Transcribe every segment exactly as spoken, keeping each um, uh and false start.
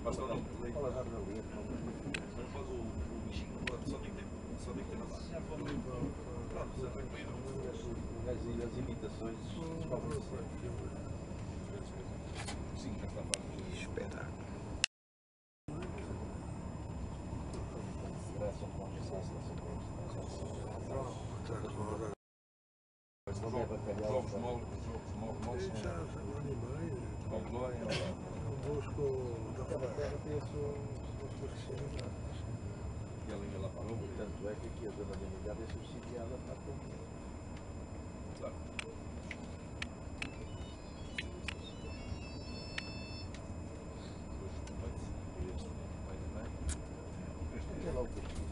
Basta ou não? Fala já da linha. Mas faz o bichinho, só tem que ter. Só tem que ter na base. Pronto, já foi comido. As imitações descobrem sempre. Sim, já está fácil. Espetáculo. Jogos móveis, jogos móveis. Já, já não animei. Jogos móveis. Convosco da terra tem a sua recheira. E a linha lá para o ombro. Tanto é que aqui a zona da Ligada é subsidiada para a comida. Claro. É lá o peixe.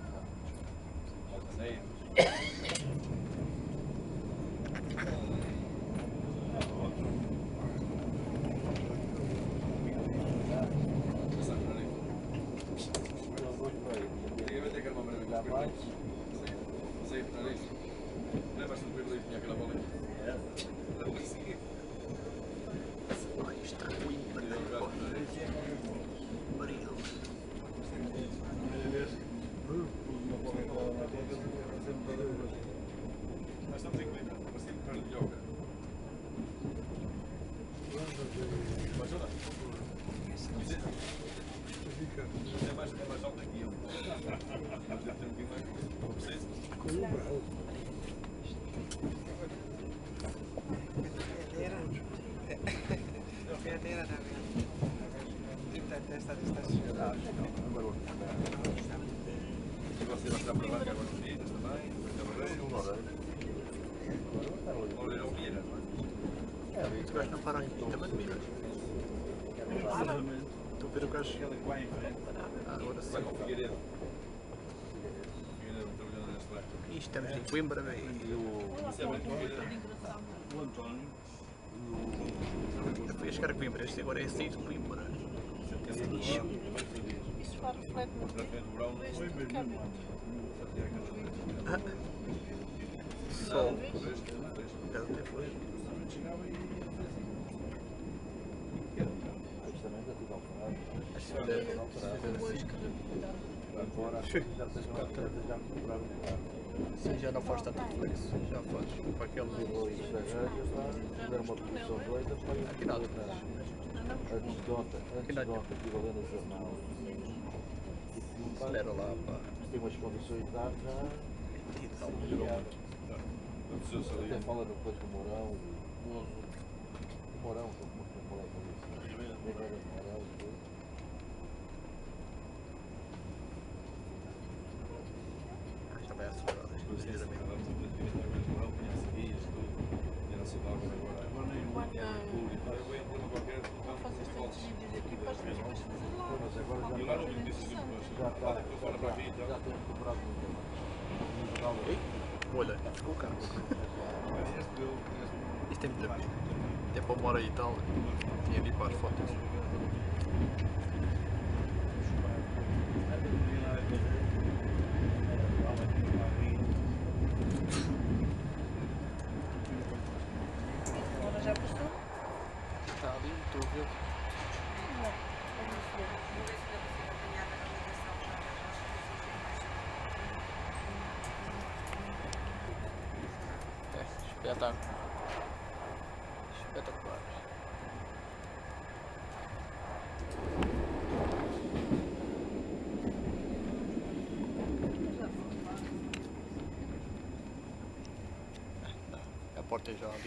Lembras-te do primeiro que tinha aquela bola? É. Isto é muito baril. Nós estamos em Coimbra, mas sempre perto de yoga. Mas olha, é mais, é mais alto que eu. Deve ter um bocadinho mais. Não precisa. Coimbra. Era trinta testas estas. E você vai estar para lá, que agora nos dias também. Loureiro ou Vieira, não é? Os gajos não param em também de Minas. Estou a ver o gajo. Ah, agora sim. Vai com o Figueiredo. Figueiredo trabalhando neste barco. E estamos em Coimbra e Isso é bem Figueiredo. O António. eu fui a chegar a Coimbra. Este agora é sair de Coimbra. Isso lá reflete no vídeo. Sol. Já até foi. Isto também já tive alterado. Acho que deve Hoje que Agora já tens já comprar um carro. sim, já não faz tanta diferença. Já faz. Para aquele. Chegou isso da Réglia, fizeram uma produção doida para Aqui nada. antes de ontem, antes de ontem, estive a ler no jornal. Acelera lá, pá. Tem umas condições de ar já. Até fala depois do Mourão, o Mourão, como é que fala isso? Ribeira do Mourão, Já vai acelerar. Sinceramente. Ao fazer tantos vídeos aqui, depois depois fazer lá. mas agora E lá no vídeo disse já está, já está, já tem recuperado muito. Ei, olha, ficou o carro. Isto tem muita vida. Até para uma hora e tal. Tinha de ir para as fotos. Agora já passou? Está ali, estou a ver. É, espetáculo. Espetacular. A porta é já ali.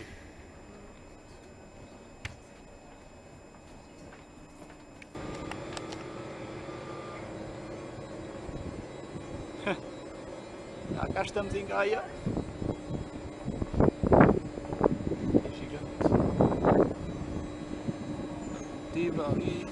Ah, cá estamos em Gaia. É gigante. Estive ali.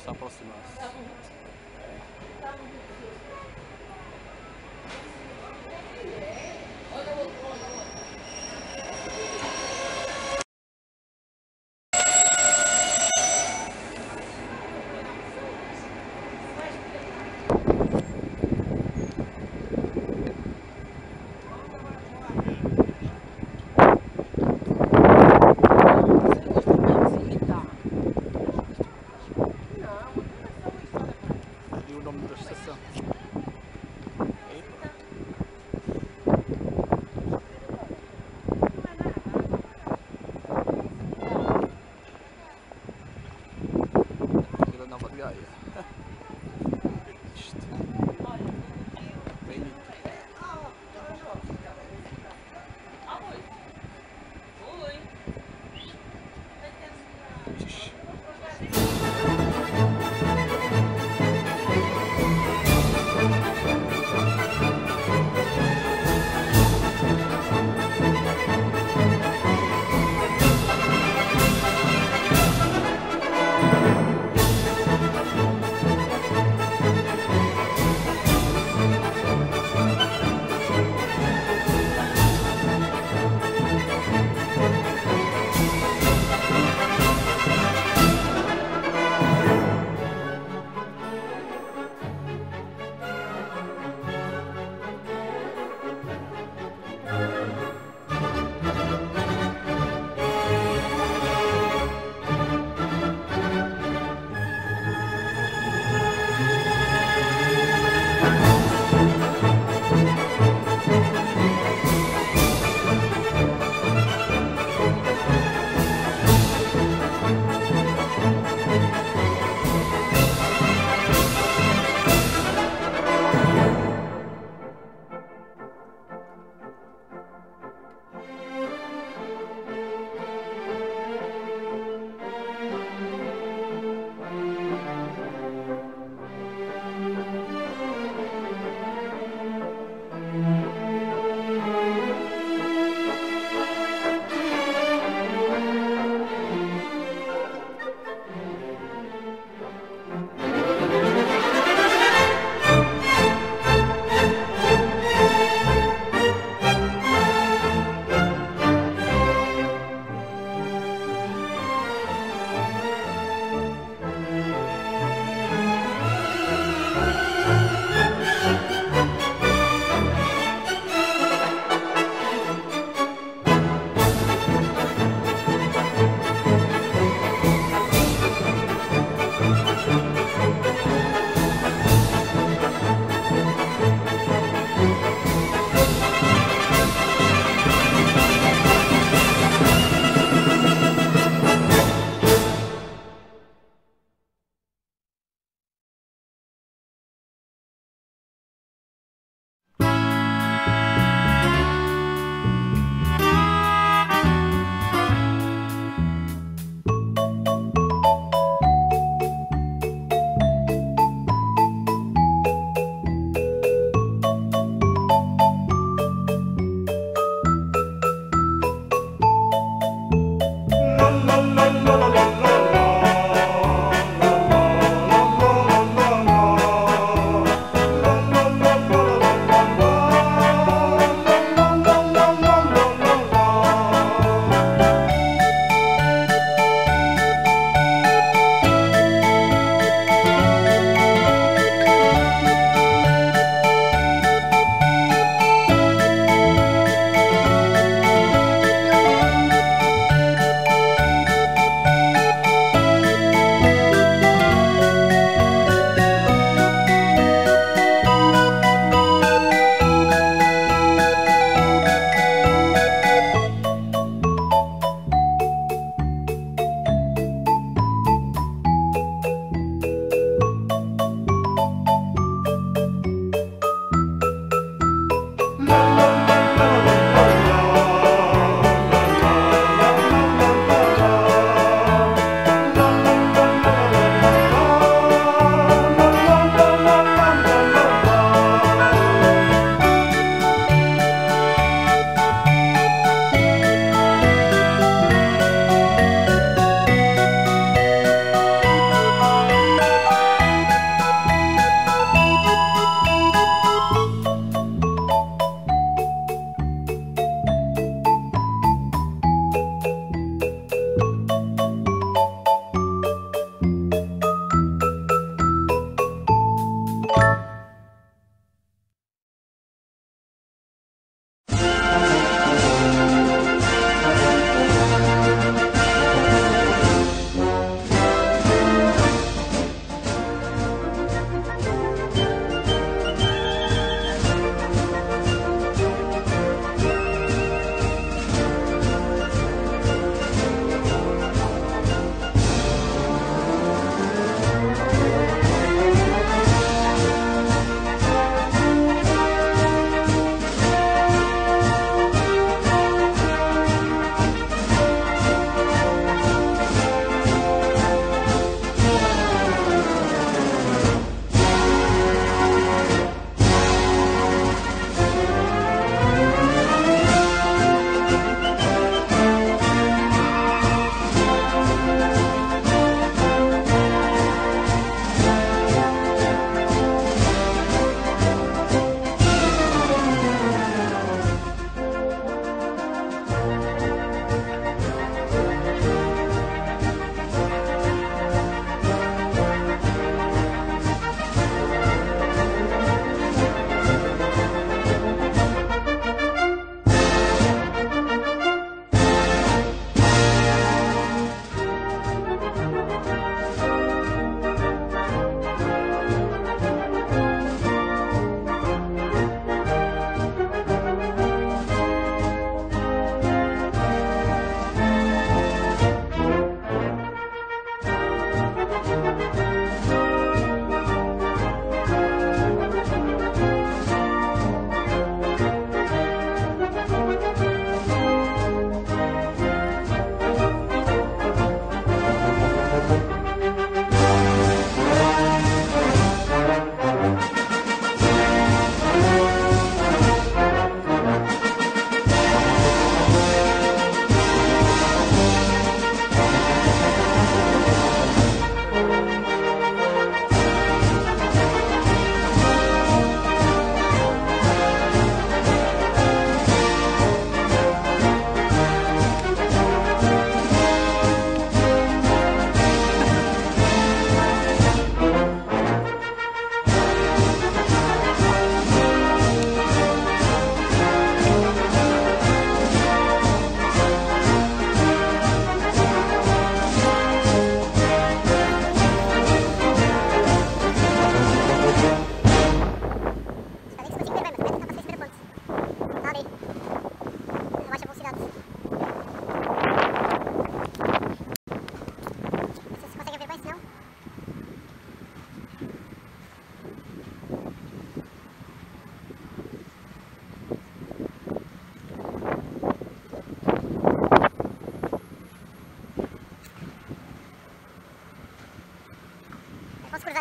começar a aproximar-se. E o nome da estação? Vila Nova de Gaia. Isto. Bem nítido. Ixi.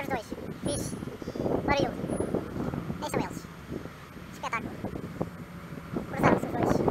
os dois. Fixe. Baril. Quem são eles? Espetáculo. Cruzaram-se os dois.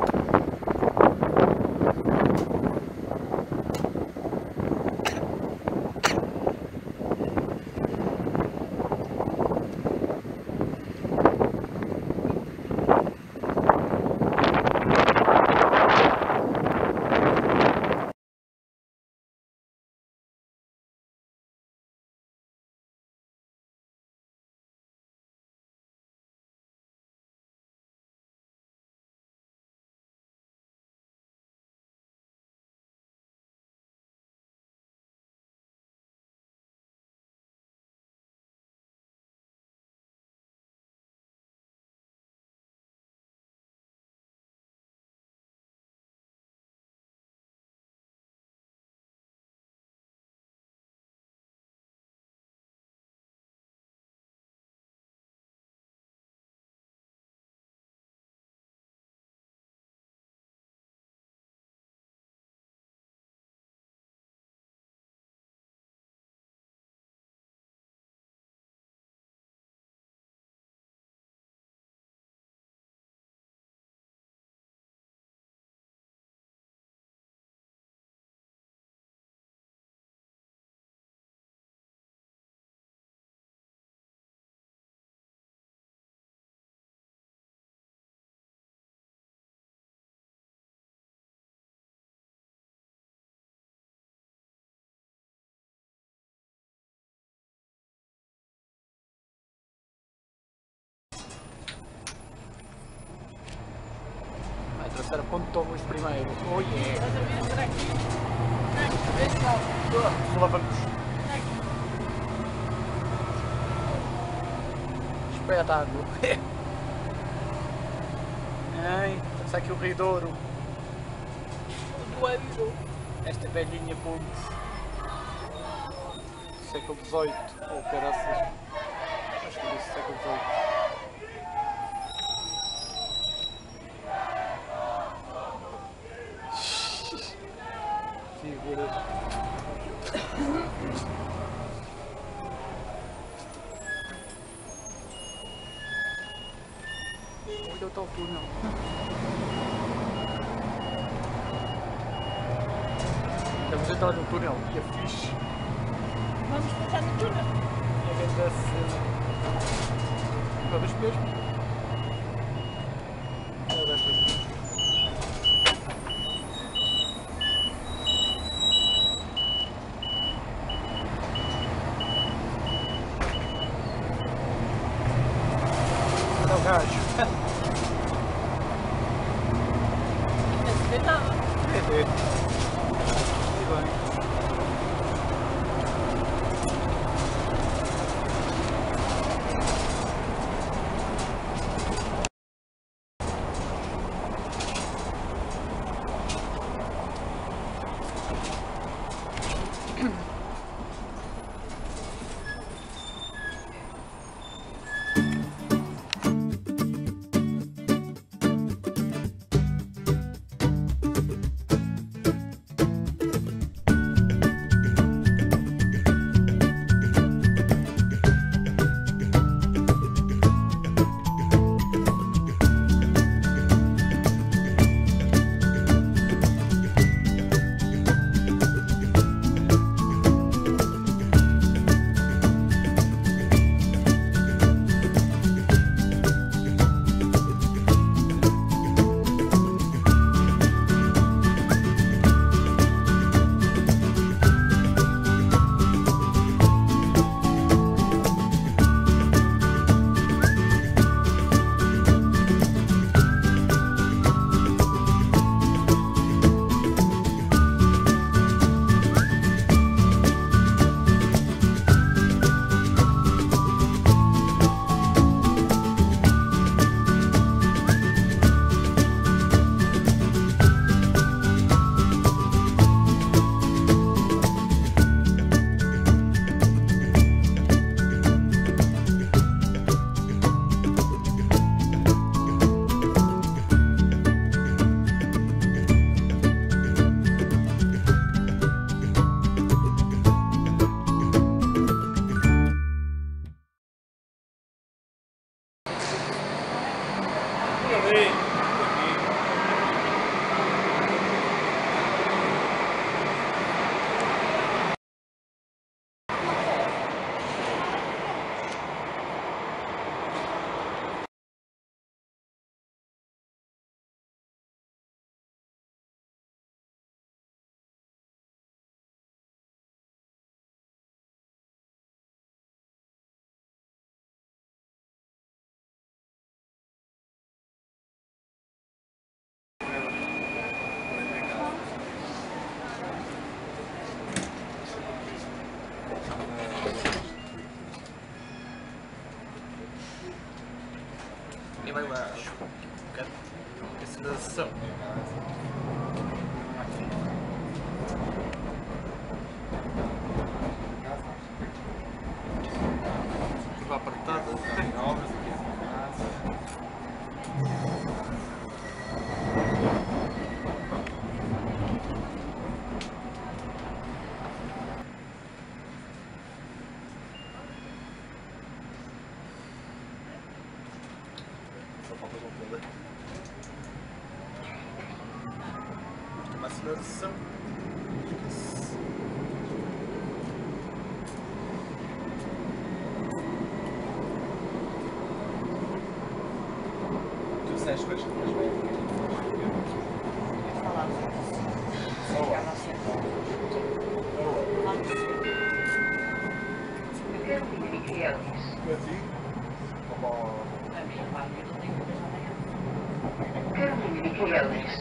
Vai tratar quando tomamos primeiro. Oh yeah! Estás a ver? Será que... Não, vê só. Lavamos. Espetáculo. Ai, está aqui o Ridouro. O do Avido. Esta velhinha ponte. Século dezoito. Ou oh, caraças. Acho que disse século dezoito. Figuras. Olha o tal túnel. Estamos a entrar no túnel e é fixe. Vamos passar no túnel. É grande cena. Vamos mesmo. É desta. Olha o gajo. Esse deitava. É, é. E bem. Nada. Uma aceleração. Esquece. Tu disseste coisas que não bem. Caroline Michaelis.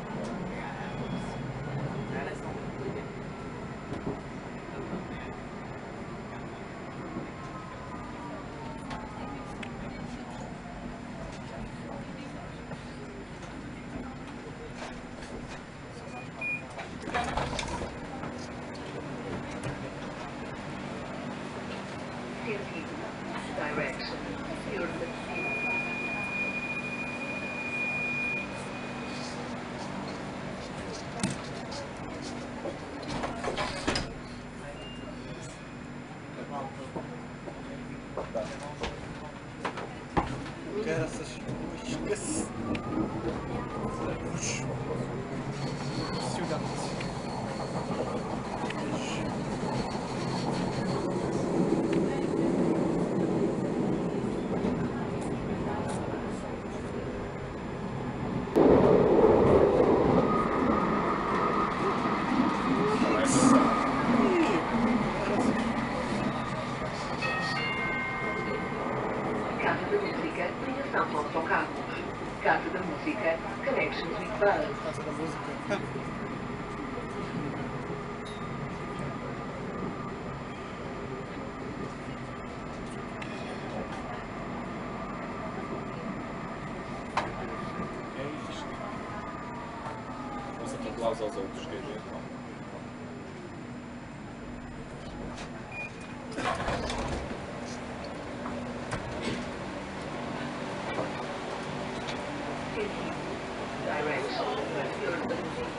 Direction. Europe. Caraças, esquece. Ciudad. Casa da Música, ligação com autocarros. Casa da Música, connections with bus. Casa da música. É isto. Vamos atropelar uns aos outros, quer ver? Direction. Europe.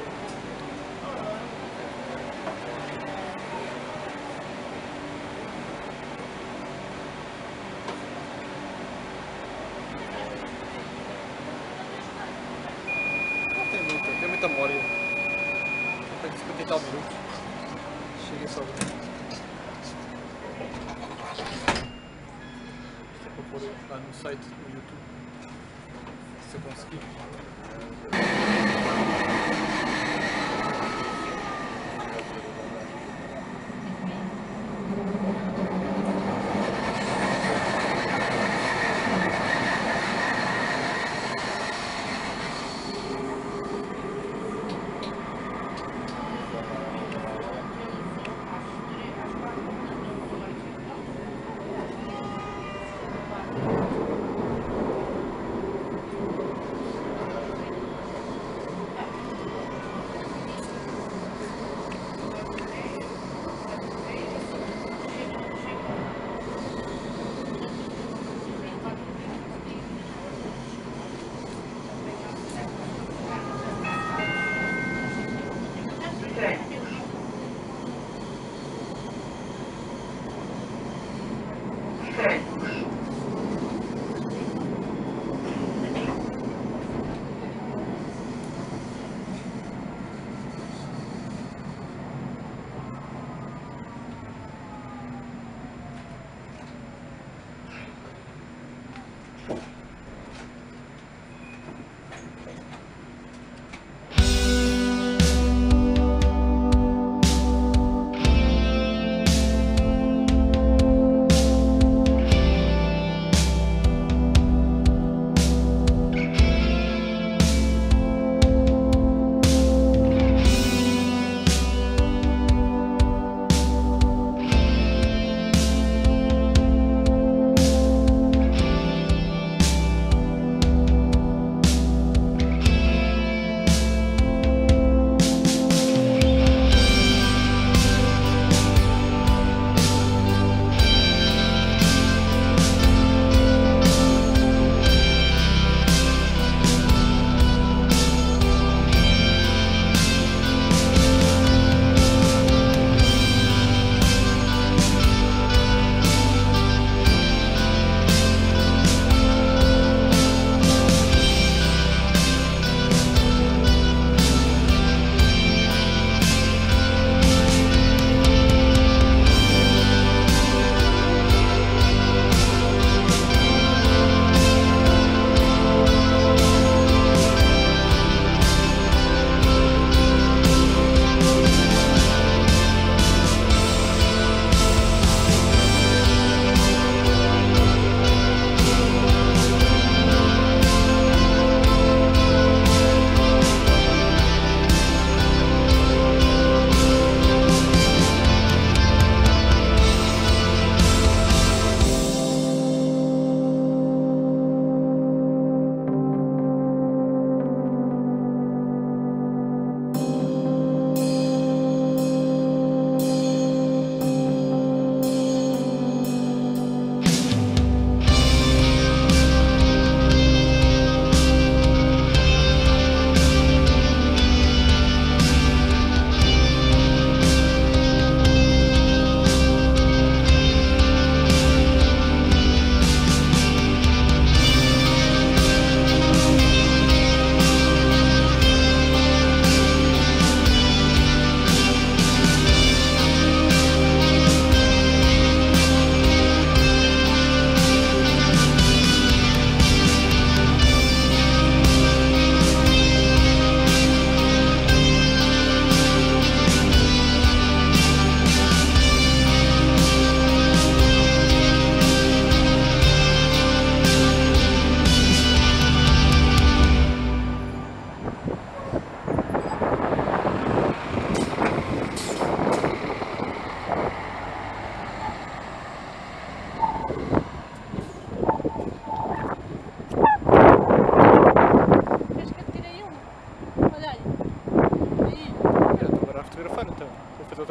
Não tem muita, tem muita memória. Tem cinquenta e tal minutos. Chega só. Isto é para pôr lá no site, no YouTube. Se eu conseguir.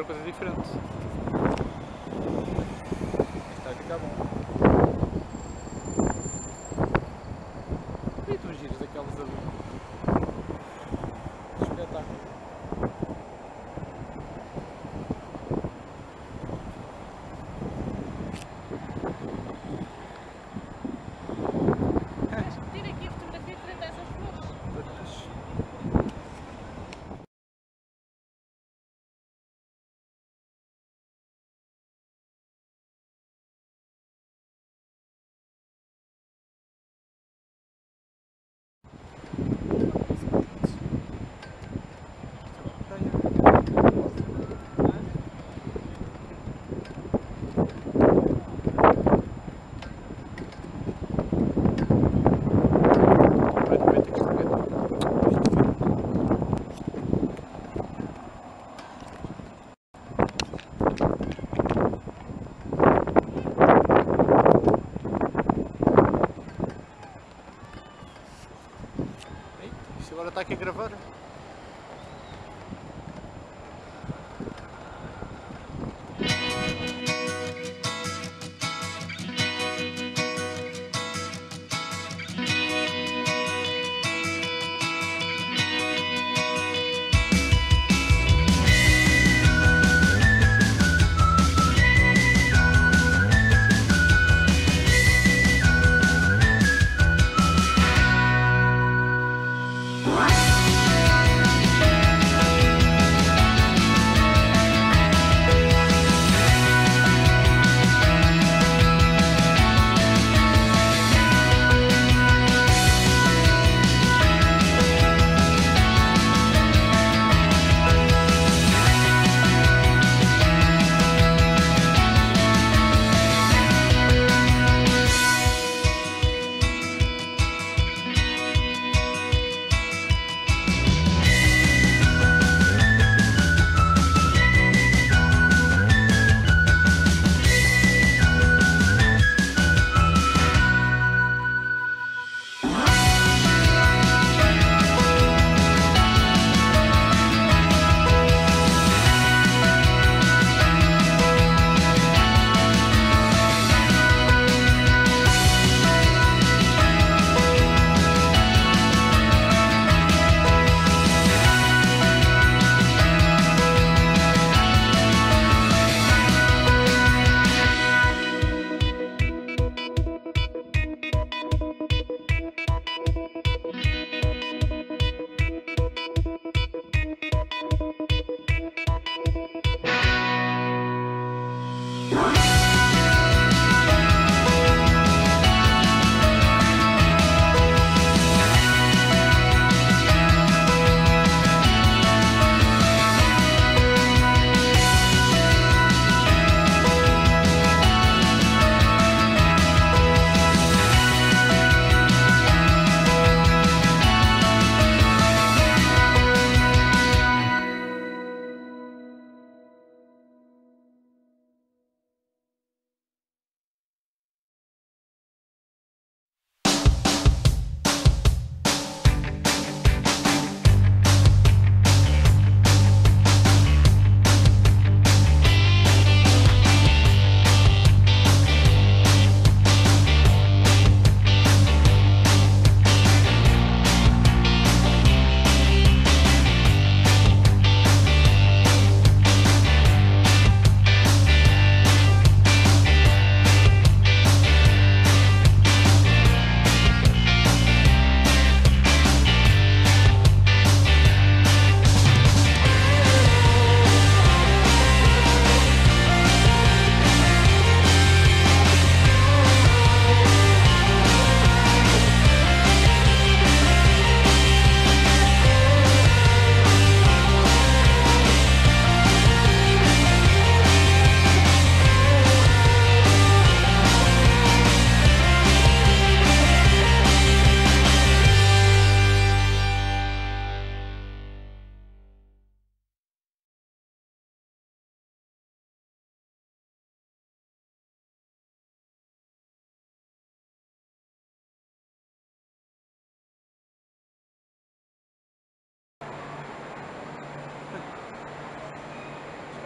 coisa diferente. Está a ficar bom. E tu giras daquelas ali. Espetáculo. Tira aqui a fotografia frente a essas flores. Isto agora está aqui a gravar. Wow.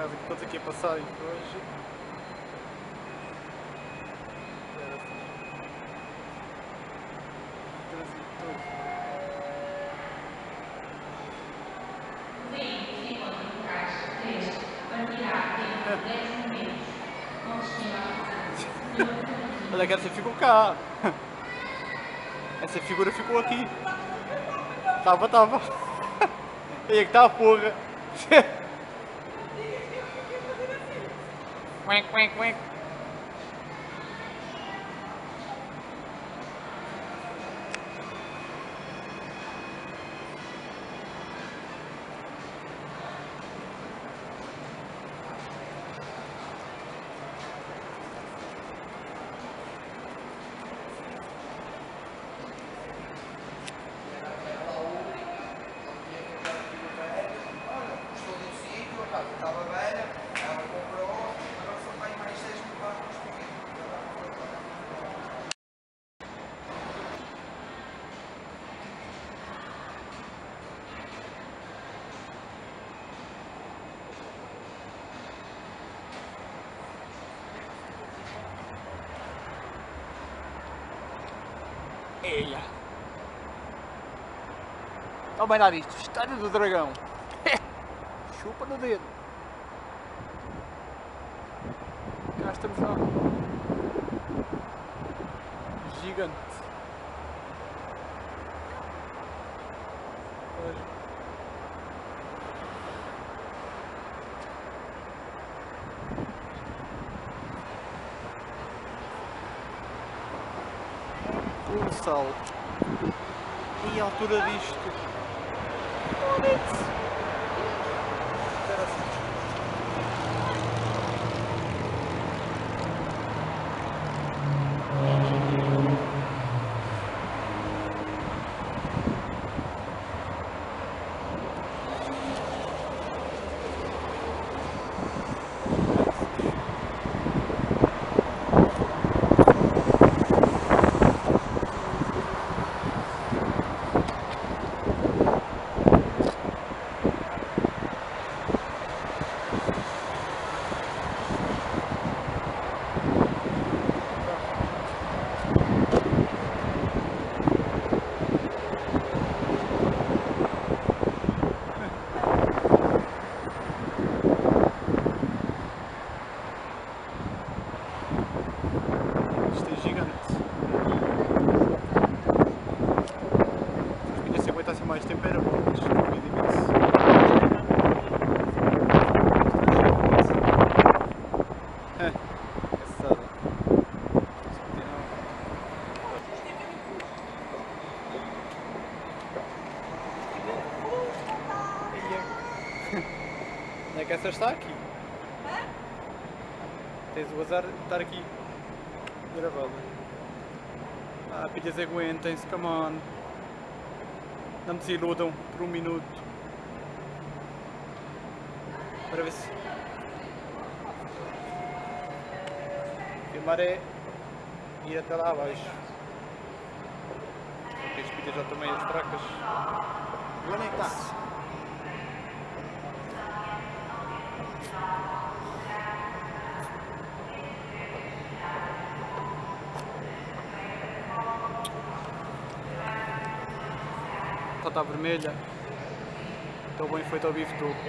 casa que todos aqui a passarem hoje. Olha que essa ficou cá. Essa figura ficou aqui. Tava, tava. E aí que tá a porra. Quack, quack, quack. Estava velha, ela comprou, agora só tem mais seis mil barcos por mês. Eia! Toma lá disto, Estádio do Dragão. Chupa no dedo. Cá estamos lá. Gigante. Olha. Colossal. E a altura disto? Onde mais tempo era bom, mas duvido imenso. É, engraçado. Onde é que essa está aqui? Tens o azar de estar aqui gravada. Ah, pilhas aguentem-se, come on. Não me desiludam por um minuto. Para ver se... Filmar é ir até lá abaixo. Porque as pilhas já estão meio fracas. Onde é que está? Está vermelha, estou bem feito ao bife todo.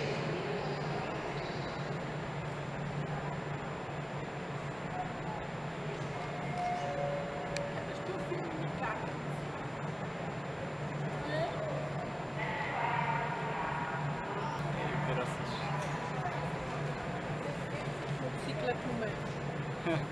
Uma bicicleta no meio.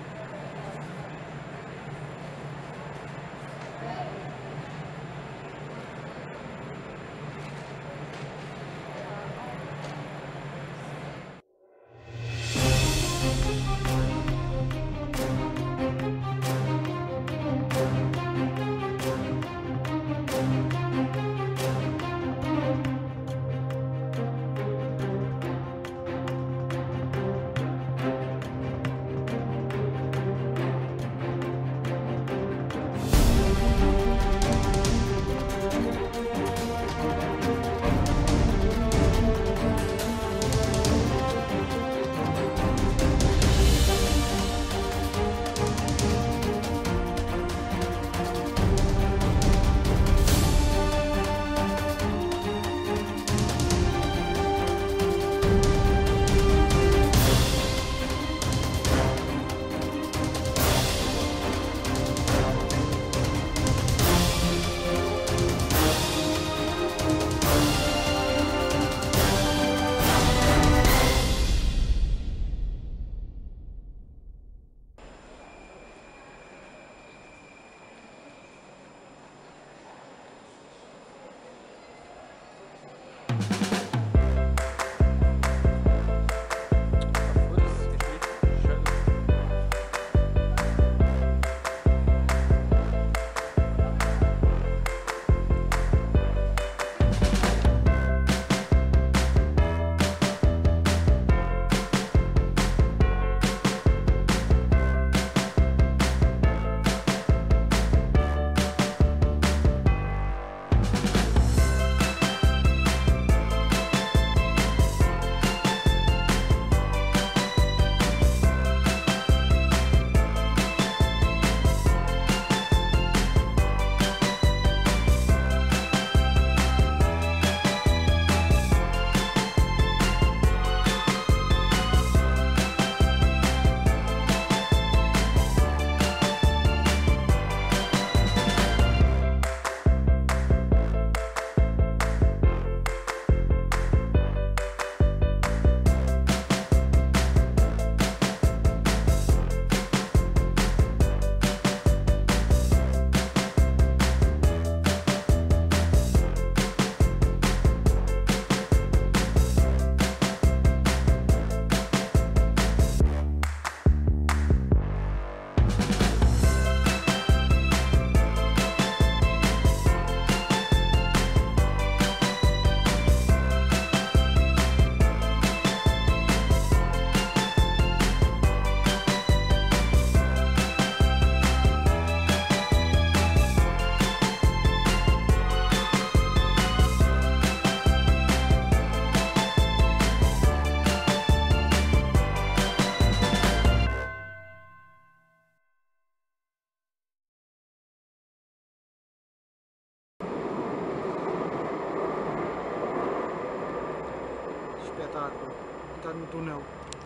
está no túnel.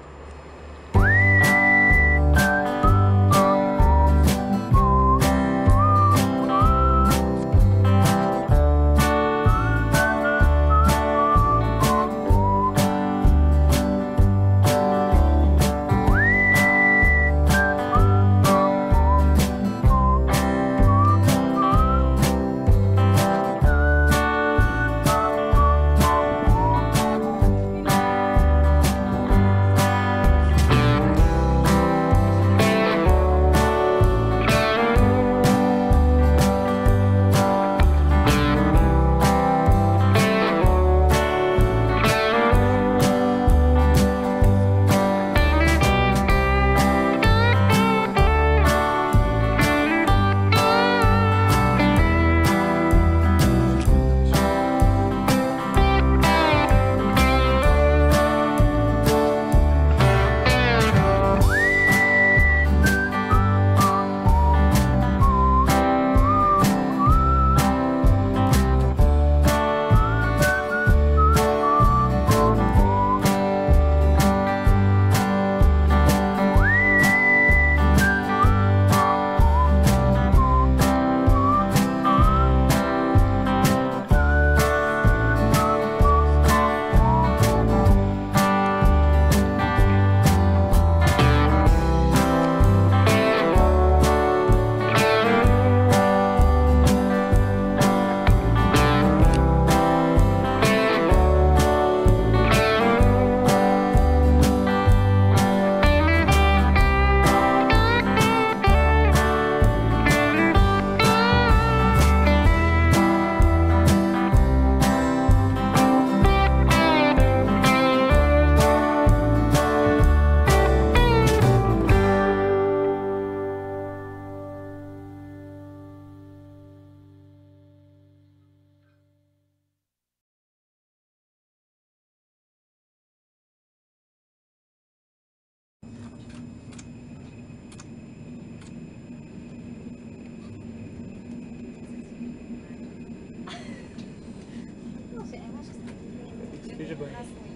Veja bem.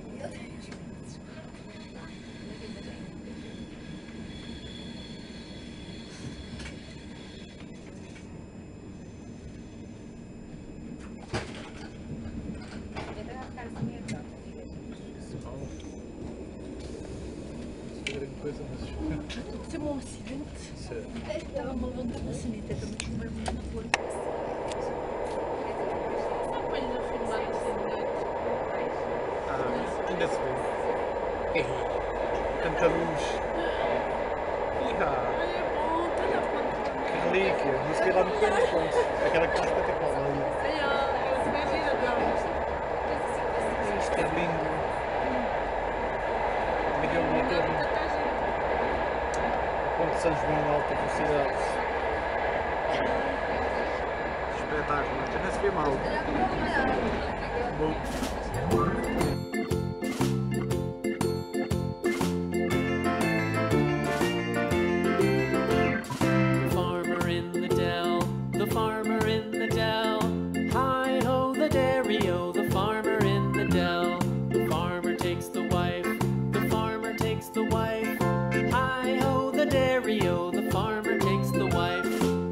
Coisa, mas... Isso é um acidente. Estava uma vontade de sanita, também comer muito flor. Só para lhe filmar assim. Ah, ainda se vê. Ei, tanta luz. Iha, Olha, bom, olha a ponta. que relíquia. Não se vê lá no pé das pontes. Aquela que está espetacular ali. Olha, eu também vi agora. Isto é lindo. Também tem um motor. Ponte de São João de alta velocidade. Espetáculo, até nem se vê mal. Bom. Farmer in the dell, the farmer in the dell. Hi ho the dairy-o, the farmer in the dell. The farmer takes the wife, the farmer takes the wife. Hi ho the dairy-o, the farmer takes the wife.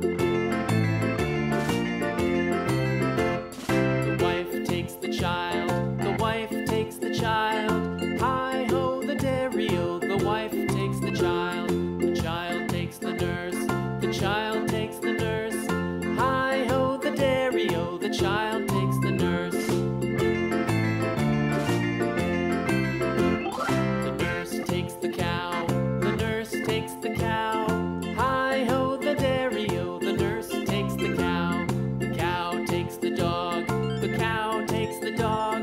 The wife takes the child, the wife takes the child. Hi ho the dairy-o, the wife takes the child. The child takes the nurse, the child takes the nurse. Hi ho the dairy-o, the child takes the nurse. The nurse takes the cow, the nurse takes the cow. Hi ho the dairy-o, the nurse takes the cow. The cow takes the dog, the cow takes the dog.